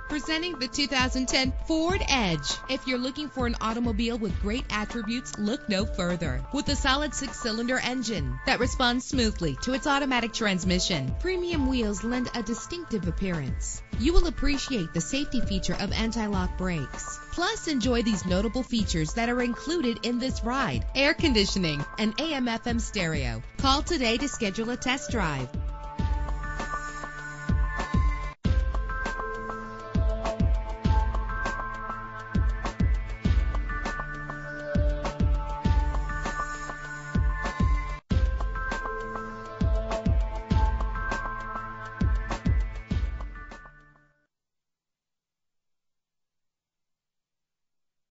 Presenting the 2010 Ford Edge. If you're looking for an automobile with great attributes, look no further. With a solid 6-cylinder engine that responds smoothly to its automatic transmission, premium wheels lend a distinctive appearance. You will appreciate the safety feature of anti-lock brakes. Plus, enjoy these notable features that are included in this ride: air conditioning, an AM/FM stereo. Call today to schedule a test drive.